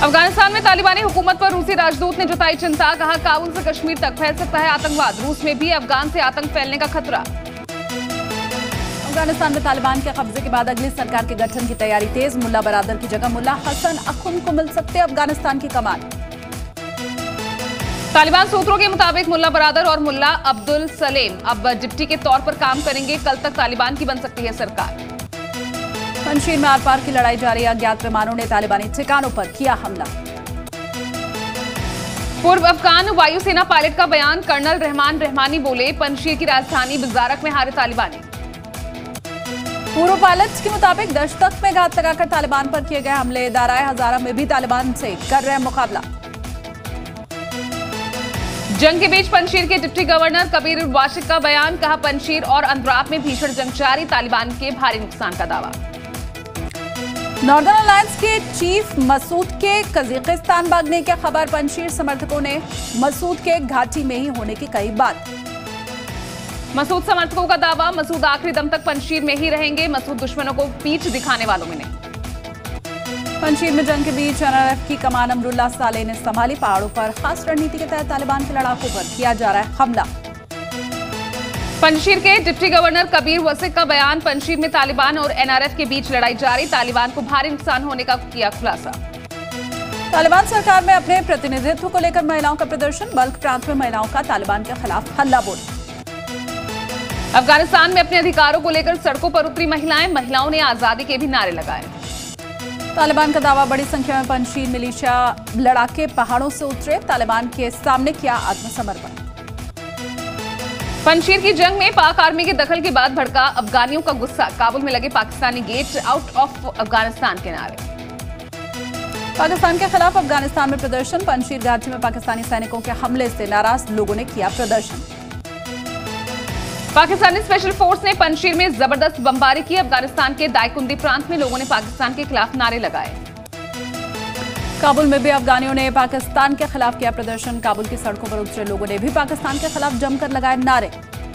अफगानिस्तान में तालिबानी हुकूमत पर रूसी राजदूत ने जताई चिंता। कहा, काबुल से कश्मीर तक फैल सकता है आतंकवाद। रूस में भी अफगान से आतंक फैलने का खतरा। अफगानिस्तान में तालिबान के कब्जे के बाद अगली सरकार के गठन की तैयारी तेज। मुल्ला बरादर की जगह मुल्ला हसन अखुन को मिल सकते अफगानिस्तान की कमान। तालिबान सूत्रों के मुताबिक मुल्ला बरादर और मुल्ला अब्दुल सलेम अब डिप्टी के तौर पर काम करेंगे। कल तक तालिबान की बन सकती है सरकार। पंजशीर में आर पार की लड़ाई जारी। अज्ञात विमानों ने तालिबानी ठिकानों पर किया हमला। पूर्व अफगान वायुसेना पायलट का बयान। कर्नल रहमान रहमानी बोले, पंजशीर की राजधानी बिजारक में हारे तालिबानी। पूर्व पायलट के मुताबिक दश्तक में घात लगाकर तालिबान पर किए गए हमले। दाराए हजारा में भी तालिबान से कर रहे मुकाबला। जंग के बीच पंजशीर के डिप्टी गवर्नर कबीर वाशिक का बयान। कहा, पंजशीर और अंद्राब में भीषण जंग जारी। तालिबान के भारी नुकसान का दावा। नॉर्दर्न अलायंस के चीफ मसूद के कजाकिस्तान भागने की खबर। पंजशीर समर्थकों ने मसूद के घाटी में ही होने की कही बात। मसूद समर्थकों का दावा, मसूद आखिरी दम तक पंजशीर में ही रहेंगे। मसूद दुश्मनों को पीठ दिखाने वालों में नहीं। पंजशीर में जंग के बीच एनआरएफ की कमान अमरुल्लाह सालेह ने संभाली। पहाड़ों पर खास रणनीति के तहत तालिबान के लड़ाकों पर किया जा रहा है हमला। पंजशीर के डिप्टी गवर्नर कबीर वसिक का बयान। पंजशीर में तालिबान और एनआरएफ के बीच लड़ाई जारी। तालिबान को भारी नुकसान होने का किया खुलासा। तालिबान सरकार में अपने प्रतिनिधित्व को लेकर महिलाओं का प्रदर्शन। बल्ख प्रांत में महिलाओं का तालिबान के खिलाफ हल्ला बोल। अफगानिस्तान में अपने अधिकारों को लेकर सड़कों पर उतरी महिलाएं। महिलाओं ने आजादी के भी नारे लगाए। तालिबान का दावा, बड़ी संख्या में पंजशीर मिलिशिया लड़ाके पहाड़ों से उतरे। तालिबान के सामने किया आत्मसमर्पण। पंजशीर की जंग में पाक आर्मी के दखल के बाद भड़का अफगानियों का गुस्सा। काबुल में लगे Pakistani get, out of Afghanistan के नारे। पाकिस्तान के खिलाफ अफगानिस्तान में प्रदर्शन। पंजशीर घाटी में पाकिस्तानी सैनिकों के हमले से नाराज लोगों ने किया प्रदर्शन। पाकिस्तानी स्पेशल फोर्स ने पंजशीर में जबरदस्त बमबारी की। अफगानिस्तान के दायकुंदी प्रांत में लोगों ने पाकिस्तान के खिलाफ नारे लगाए। काबुल में भी अफगानियों ने पाकिस्तान के खिलाफ किया प्रदर्शन। काबुल की सड़कों पर उतरे लोगों ने भी पाकिस्तान के खिलाफ जमकर लगाए नारे।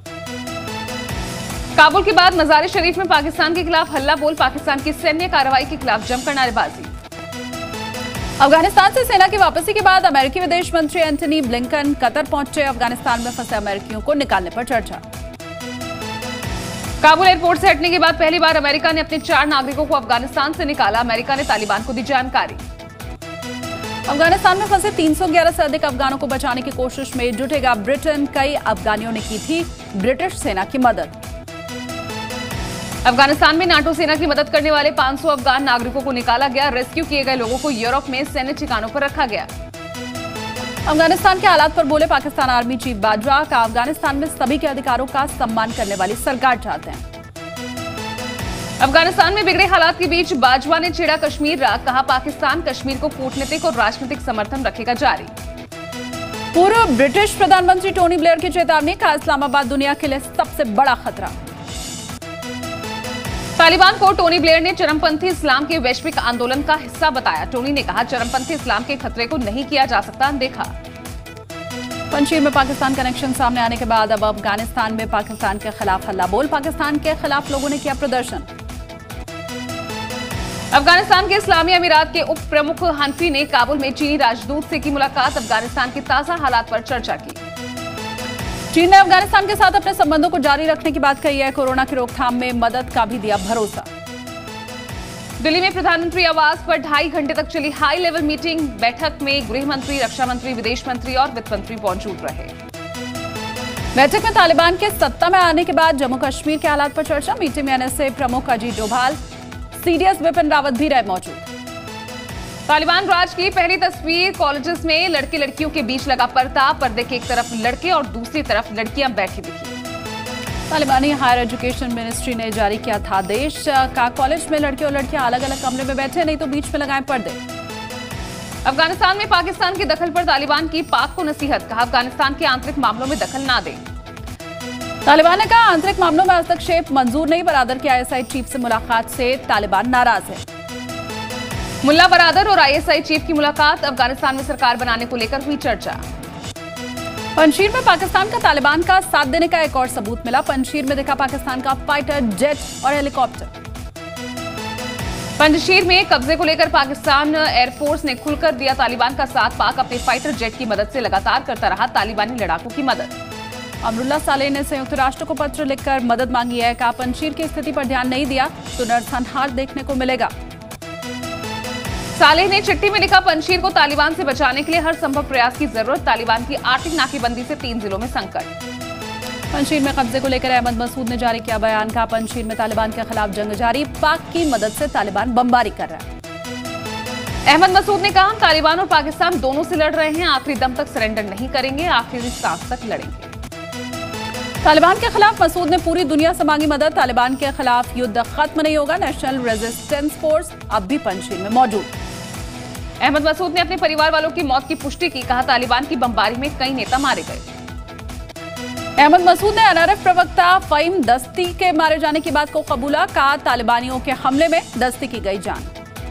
काबुल के बाद मज़ार शरीफ में पाकिस्तान के खिलाफ हल्ला बोल। पाकिस्तान की सैन्य कार्रवाई के खिलाफ जमकर नारेबाजी। अफगानिस्तान से सेना की वापसी के बाद अमेरिकी विदेश मंत्री एंटनी ब्लिंकन कतर पहुंचे। अफगानिस्तान में फंसे अमेरिकियों को निकालने पर चर्चा। काबुल एयरपोर्ट से हटने के बाद पहली बार अमेरिका ने अपने 4 नागरिकों को अफगानिस्तान से निकाला। अमेरिका ने तालिबान को दी जानकारी। अफगानिस्तान में फंसे 311 से अधिक अफगानों को बचाने की कोशिश में जुटेगा ब्रिटेन। कई अफगानियों ने की थी ब्रिटिश सेना की मदद। अफगानिस्तान में नाटो सेना की मदद करने वाले 500 अफगान नागरिकों को निकाला गया। रेस्क्यू किए गए लोगों को यूरोप में सैन्य ठिकानों पर रखा गया। अफगानिस्तान के हालात पर बोले पाकिस्तान आर्मी चीफ बाजवा। का अफगानिस्तान में सभी के अधिकारों का सम्मान करने वाली सरकार चाहते हैं। अफगानिस्तान में बिगड़े हालात के बीच बाजवा ने छेड़ा कश्मीर राग। कहा, पाकिस्तान कश्मीर को कूटनीतिक और राजनीतिक समर्थन रखेगा जारी। पूर्व ब्रिटिश प्रधानमंत्री टोनी ब्लेयर की चेतावनी। कहा, इस्लामाबाद दुनिया के लिए सबसे बड़ा खतरा। तालिबान को टोनी ब्लेयर ने चरमपंथी इस्लाम के वैश्विक आंदोलन का हिस्सा बताया। टोनी ने कहा, चरमपंथी इस्लाम के खतरे को नहीं किया जा सकता अनदेखा। पंजशीर में पाकिस्तान कनेक्शन सामने आने के बाद अब अफगानिस्तान में पाकिस्तान के खिलाफ हल्ला बोल। पाकिस्तान के खिलाफ लोगों ने किया प्रदर्शन। अफगानिस्तान के इस्लामी अमीरात के उप प्रमुख हनफी ने काबुल में चीनी राजदूत से की मुलाकात। अफगानिस्तान के ताजा हालात पर चर्चा की। चीन ने अफगानिस्तान के साथ अपने संबंधों को जारी रखने की बात कही है। कोरोना की रोकथाम में मदद का भी दिया भरोसा। दिल्ली में प्रधानमंत्री आवास पर 2.5 घंटे तक चली हाई लेवल मीटिंग। बैठक में गृह मंत्री, रक्षा मंत्री, विदेश मंत्री और वित्त मंत्री मौजूद रहे। बैठक में तालिबान के सत्ता में आने के बाद जम्मू कश्मीर के हालात पर चर्चा। मीटिंग में एनएसए प्रमुख अजीत डोभाल, सीडीएस विपिन रावत भी रहे मौजूद। तालिबान राज की पहली तस्वीर। कॉलेजेस में लड़के लड़कियों के बीच लगा पर्दा। पर्दे के एक तरफ लड़के और दूसरी तरफ लड़कियां बैठी दिखी। तालिबानी हायर एजुकेशन मिनिस्ट्री ने जारी किया था आदेश। का कॉलेज में लड़के और लड़कियां अलग अलग कमरे में बैठे, नहीं तो बीच में लगाएं पर्दे। अफगानिस्तान में पाकिस्तान के दखल पर तालिबान की पाक को नसीहत। कहा, अफगानिस्तान के आंतरिक मामलों में दखल ना दें। तालिबान ने कहा, आंतरिक मामलों में हस्तक्षेप मंजूर नहीं। बरादर की आईएसआई चीफ से मुलाकात से तालिबान नाराज है। मुल्ला बरादर और आईएसआई चीफ की मुलाकात। अफगानिस्तान में सरकार बनाने को लेकर हुई चर्चा। पंजशीर में पाकिस्तान का तालिबान का साथ देने का एक और सबूत मिला। पंजशीर में देखा पाकिस्तान का फाइटर जेट और हेलीकॉप्टर। पंजशीर में कब्जे को लेकर पाकिस्तान एयरफोर्स ने खुलकर दिया तालिबान का साथ। पाक अपने फाइटर जेट की मदद से लगातार करता रहा तालिबानी लड़ाकों की मदद। अमरुल्ला सालेह ने संयुक्त राष्ट्र को पत्र लिखकर मदद मांगी है। कहा पंजशीर की स्थिति पर ध्यान नहीं दिया तो नरसंहार देखने को मिलेगा। सालेह ने चिट्ठी में लिखा पंजशीर को तालिबान से बचाने के लिए हर संभव प्रयास की जरूरत। तालिबान की आर्थिक नाकेबंदी से 3 जिलों में संकट। पंजशीर में कब्जे को लेकर अहमद मसूद ने जारी किया बयान। कहा पंजशीर में तालिबान के खिलाफ जंग जारी। पाक की मदद से तालिबान बमबारी कर रहा है। अहमद मसूद ने कहा हम तालिबान और पाकिस्तान दोनों से लड़ रहे हैं। आखिरी दम तक सरेंडर नहीं करेंगे, आखिरी सांस तक लड़ेंगे। तालिबान के खिलाफ मसूद ने पूरी दुनिया से मांगी मदद। तालिबान के खिलाफ युद्ध खत्म नहीं होगा। नेशनल रेजिस्टेंस फोर्स अब भी पंजशीर में मौजूद। अहमद मसूद ने अपने परिवार वालों की मौत की पुष्टि की। कहा तालिबान की बमबारी में कई नेता मारे गए। अहमद मसूद ने एनआरएफ प्रवक्ता फहीम दस्ती के मारे जाने की बात को कबूला। कहा तालिबानियों के हमले में दस्ती की गई जान।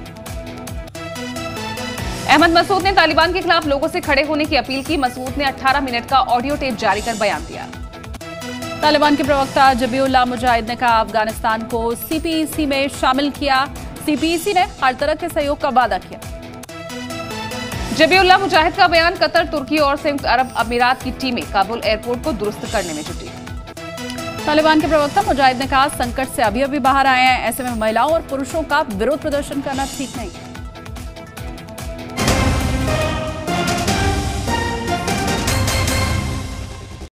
अहमद मसूद ने तालिबान के खिलाफ लोगों से खड़े होने की अपील की। मसूद ने 18 मिनट का ऑडियो टेप जारी कर बयान दिया। तालिबान के प्रवक्ता जबीउल्लाह मुजाहिद ने कहा अफगानिस्तान को सीपीईसी में शामिल किया। सीपीईसी ने हर तरह के सहयोग का वादा किया। जबीउल्लाह मुजाहिद का बयान। कतर, तुर्की और संयुक्त अरब अमीरात की टीमें काबुल एयरपोर्ट को दुरुस्त करने में जुटी। तालिबान के प्रवक्ता मुजाहिद ने कहा संकट से अभी बाहर आए हैं। ऐसे में महिलाओं और पुरुषों का विरोध प्रदर्शन करना ठीक नहीं।